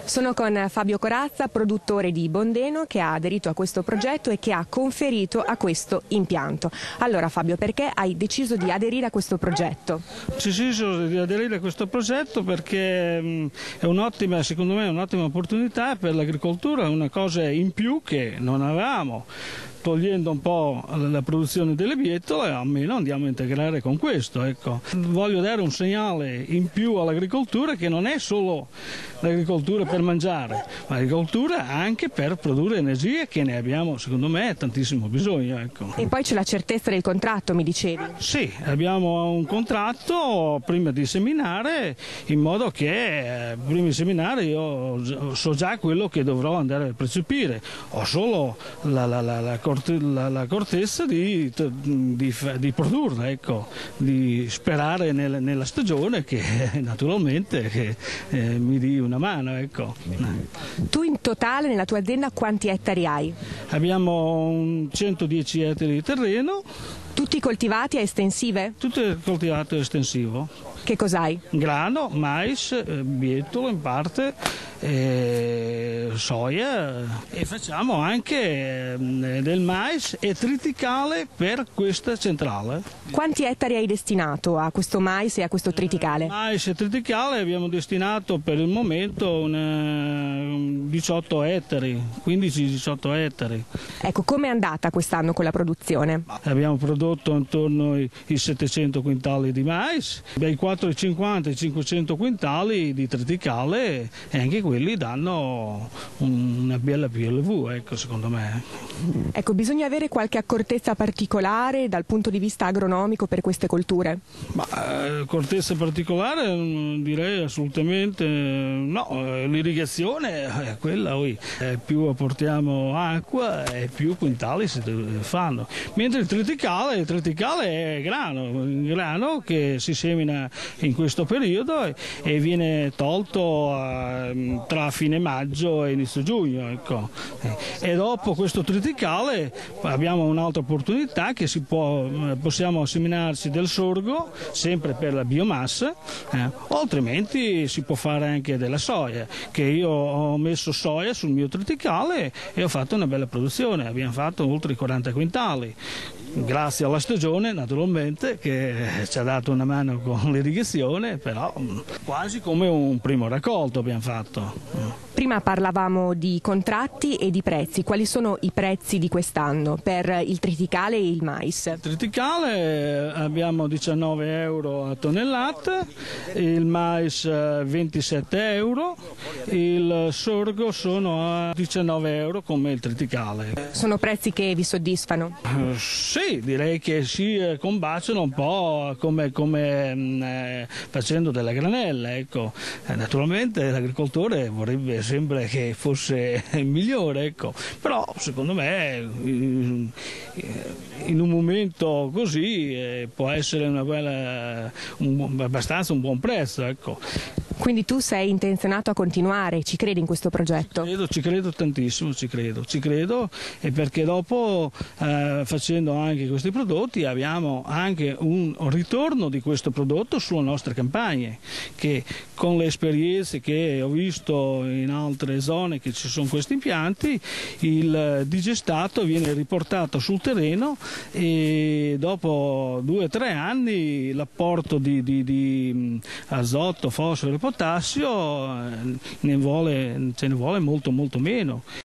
Sono con Fabio Corazza, produttore di Bondeno, che ha aderito a questo progetto e che ha conferito a questo impianto. Allora Fabio, perché hai deciso di aderire a questo progetto? Ho deciso di aderire a questo progetto perché è un'ottima, secondo me è un'ottima opportunità per l'agricoltura, è una cosa in più che non avevamo. Togliendo un po' la produzione delle bietole, almeno andiamo a integrare con questo. Ecco. Voglio dare un segnale in più all'agricoltura, che non è solo l'agricoltura per mangiare, ma l'agricoltura anche per produrre energia, che ne abbiamo secondo me tantissimo bisogno. Ecco. E poi c'è la certezza del contratto, mi dicevi? Sì, abbiamo un contratto prima di seminare, in modo che prima di seminare io so già quello che dovrò andare a percepire, ho solo la cortezza di produrla, ecco, di sperare nella stagione che naturalmente mi dia una mano. Ecco. Tu in totale nella tua azienda quanti ettari hai? Abbiamo 110 ettari di terreno. Tutti coltivati a estensive? Tutto è coltivato estensivo. Che cos'hai? Grano, mais, bietolo in parte, soia, e facciamo anche del mais e triticale per questa centrale. Quanti ettari hai destinato a questo mais e a questo triticale? Mais e triticale abbiamo destinato per il momento 18 ettari, 15-18 ettari. Ecco, com'è andata quest'anno con la produzione? Abbiamo prodotto intorno ai 700 quintali di mais, dai 450 ai 500 quintali di triticale, e anche quelli danno una bella PLV, ecco, secondo me. Ecco, bisogna avere qualche accortezza particolare dal punto di vista agronomico per queste colture? Accortezza particolare direi assolutamente no, l'irrigazione è quella, più apportiamo acqua e più quintali si fanno, mentre il triticale è grano che si semina in questo periodo e viene tolto tra fine maggio e inizio giugno, ecco. E dopo questo triticale abbiamo un'altra opportunità, che possiamo seminarci del sorgo sempre per la biomassa, o altrimenti si può fare anche della soia, che io ho messo soia sul mio triticale e ho fatto una bella produzione, abbiamo fatto oltre i 40 quintali. Grazie alla stagione naturalmente, che ci ha dato una mano con l'irrigazione, però quasi come un primo raccolto abbiamo fatto. Prima parlavamo di contratti e di prezzi. Quali sono i prezzi di quest'anno per il triticale e il mais? Il triticale abbiamo 19 euro a tonnellata, il mais 27 euro, il sorgo sono a 19 euro come il triticale. Sono prezzi che vi soddisfano? Sì, direi che si combaciano un po' come facendo della granella, ecco. Naturalmente l'agricoltore vorrebbe sempre che fosse migliore, ecco. Però secondo me in un momento così può essere abbastanza un buon prezzo, ecco. Quindi tu sei intenzionato a continuare, ci credi in questo progetto? Ci credo tantissimo, ci credo, e perché dopo facendo anche questi prodotti abbiamo anche un ritorno di questo prodotto sulle nostre campagne, che con le esperienze che ho visto in altre zone che ci sono questi impianti, il digestato viene riportato sul terreno e dopo 2 o 3 anni l'apporto di azoto, fosforo e potassio ce ne vuole molto meno.